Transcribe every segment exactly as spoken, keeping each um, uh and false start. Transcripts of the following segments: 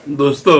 दोस्तों,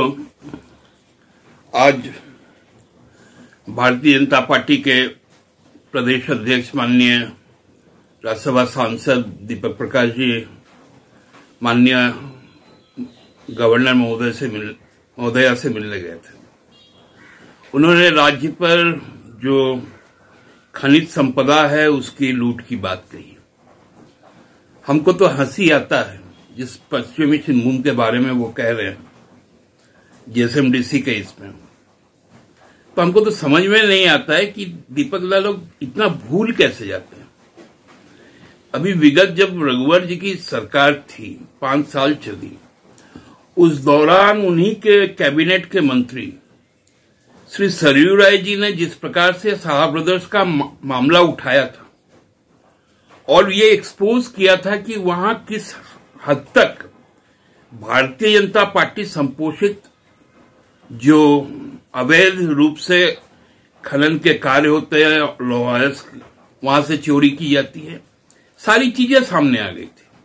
आज भारतीय जनता पार्टी के प्रदेश अध्यक्ष माननीय राज्यसभा सांसद दीपक प्रकाश जी माननीय गवर्नर महोदय से मिल महोदया से मिलने गए थे। उन्होंने राज्य पर जो खनिज संपदा है उसकी लूट की बात कही। हमको तो हंसी आता है जिस पश्चिमी सिंहभूम के बारे में वो कह रहे हैं जीएसएमडीसी के इसमें, तो हमको तो समझ में नहीं आता है कि दीपक दा लोग इतना भूल कैसे जाते हैं। अभी विगत जब रघुवर जी की सरकार थी, पांच साल चली, उस दौरान उन्हीं के कैबिनेट के मंत्री श्री सरयू राय जी ने जिस प्रकार से साहा ब्रदर्स का मामला उठाया था और ये एक्सपोज किया था कि वहां किस हद तक भारतीय जनता पार्टी संपोषित जो अवैध रूप से खनन के कार्य होते हैं, लोहायस वहां से चोरी की जाती है, सारी चीजें सामने आ गई थी।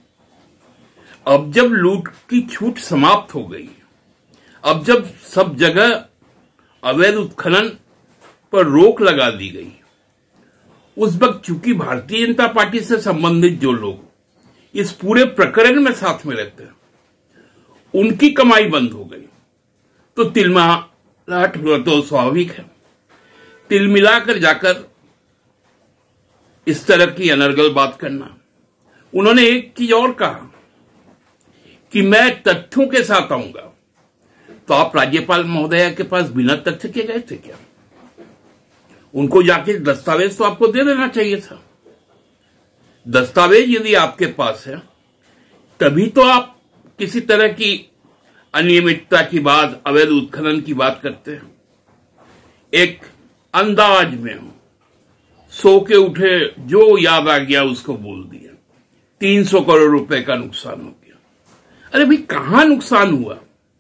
अब जब लूट की छूट समाप्त हो गई, अब जब सब जगह अवैध उत्खनन पर रोक लगा दी गई, उस वक्त चूंकि भारतीय जनता पार्टी से संबंधित जो लोग इस पूरे प्रकरण में साथ में रहते हैं, उनकी कमाई बंद हो गई, तो तिलमिलाहट तो स्वाभाविक है। तिल मिलाकर जाकर इस तरह की अनर्गल बात करना। उन्होंने एक चीज और कहा कि मैं तथ्यों के साथ आऊंगा, तो आप राज्यपाल महोदया के पास बिना तथ्य के गए थे क्या? उनको जाके दस्तावेज तो आपको दे देना चाहिए था। दस्तावेज यदि आपके पास है तभी तो आप किसी तरह की अनियमितता की बात, अवैध उत्खनन की बात करते हैं। एक अंदाज में सो के उठे, जो याद आ गया उसको बोल दिया। तीन सौ करोड़ रुपए का नुकसान हो गया। अरे भाई, कहां नुकसान हुआ?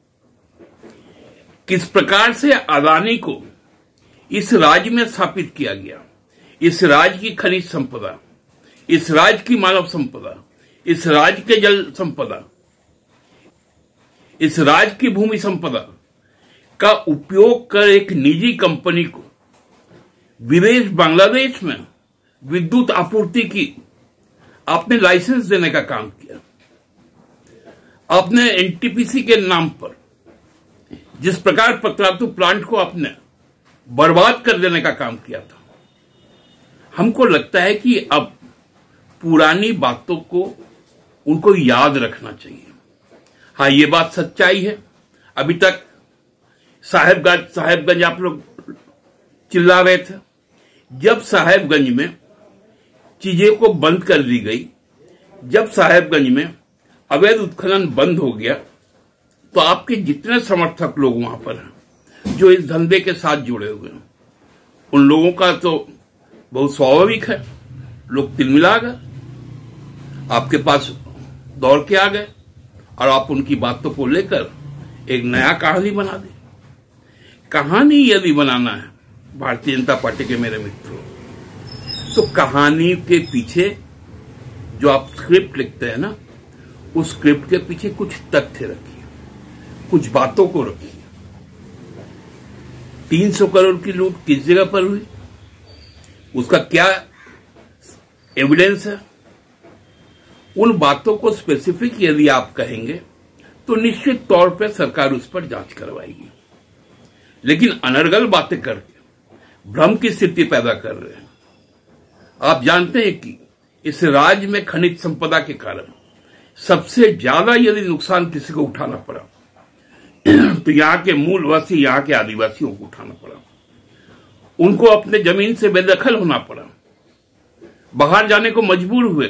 किस प्रकार से अदानी को इस राज्य में स्थापित किया गया, इस राज्य की खनिज संपदा, इस राज्य की मानव संपदा, इस राज्य के जल संपदा, इस राज्य की भूमि संपदा का उपयोग कर एक निजी कंपनी को विदेश बांग्लादेश में विद्युत आपूर्ति की आपने लाइसेंस देने का काम किया। आपने एनटीपीसी के नाम पर जिस प्रकार पतरातू प्लांट को आपने बर्बाद कर देने का काम किया था, हमको लगता है कि अब पुरानी बातों को उनको याद रखना चाहिए। हाँ, ये बात सच्चाई है, अभी तक साहेबगंज साहेबगंज आप लोग चिल्ला रहे थे। जब साहेबगंज में चीजें को बंद कर दी गई, जब साहेबगंज में अवैध उत्खनन बंद हो गया, तो आपके जितने समर्थक लोग वहां पर हैं जो इस धंधे के साथ जुड़े हुए हैं, उन लोगों का तो बहुत स्वाभाविक है, लोग तिलमिला गए, आपके पास दौड़ के आ गए और आप उनकी बातों को लेकर एक नया कहानी बना दी। कहानी यदि बनाना है भारतीय जनता पार्टी के मेरे मित्रों, तो कहानी के पीछे जो आप स्क्रिप्ट लिखते हैं ना, उस स्क्रिप्ट के पीछे कुछ तथ्य रखिए, कुछ बातों को रखिए। तीन सौ करोड़ की लूट किस जगह पर हुई, उसका क्या एविडेंस है? उन बातों को स्पेसिफिक यदि आप कहेंगे तो निश्चित तौर पर सरकार उस पर जांच करवाएगी। लेकिन अनर्गल बातें करके भ्रम की स्थिति पैदा कर रहे हैं। आप जानते हैं कि इस राज्य में खनिज संपदा के कारण सबसे ज्यादा यदि नुकसान किसी को उठाना पड़ा तो यहां के मूलवासी, यहां के आदिवासियों को उठाना पड़ा। उनको अपने जमीन से बेदखल होना पड़ा, बाहर जाने को मजबूर हुए,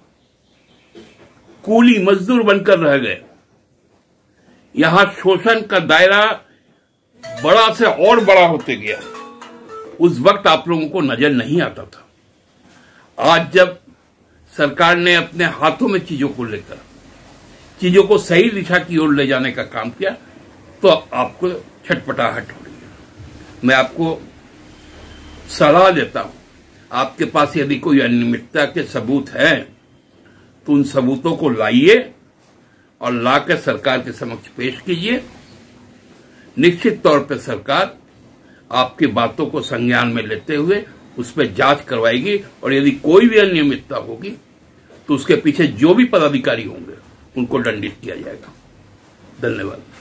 कूली मजदूर बनकर रह गए। यहां शोषण का दायरा बड़ा से और बड़ा होते गया। उस वक्त आप लोगों को नजर नहीं आता था। आज जब सरकार ने अपने हाथों में चीजों को लेकर चीजों को सही दिशा की ओर ले जाने का काम किया, तो आपको छटपटाहट हो रही है। मैं आपको सलाह देता हूं, आपके पास यदि कोई अनियमितता के सबूत है तो उन सबूतों को लाइए और लाकर सरकार के समक्ष पेश कीजिए। निश्चित तौर पर सरकार आपकी बातों को संज्ञान में लेते हुए उस पर जांच करवाएगी और यदि कोई भी अनियमितता होगी तो उसके पीछे जो भी पदाधिकारी होंगे उनको दंडित किया जाएगा। धन्यवाद।